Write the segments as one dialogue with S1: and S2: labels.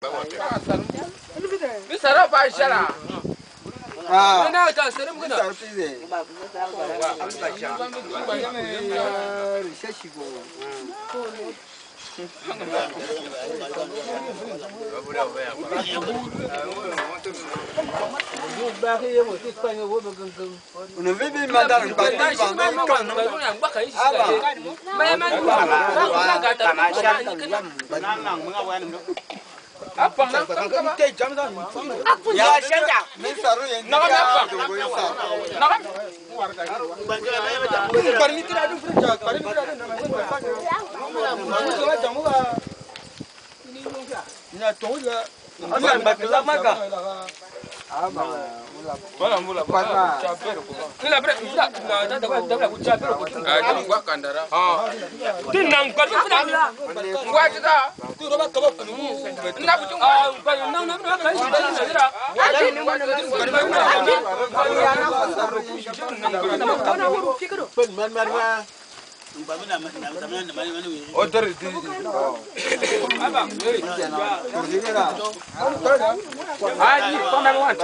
S1: Bisa apa isyarat? Ah. Mana tak serem kena? Apa nak? Ya senja. Nak apa? Nak? Parni tidak ada frija. Parni tidak ada nama jamu lah. Ini tahu juga. Asal bagilah maka. Mula. Capek. Ini berat. Tidak. Dah capek. Ada gua kandara. Tinang kan. Gua kita. Tu roba kebab. Nak bucung. Nang kai. Oh, dari di. Abang, Haji, kau nak buat?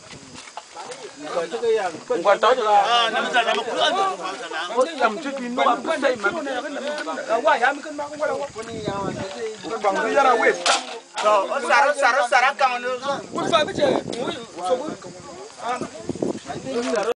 S1: Buat tahu je lah. Nama keluar. Oh, jam cuci minum apa saya makan? Wah, yang makan makan apa? Bang, tu jara wes. So, sarap kau ni. Buat apa je?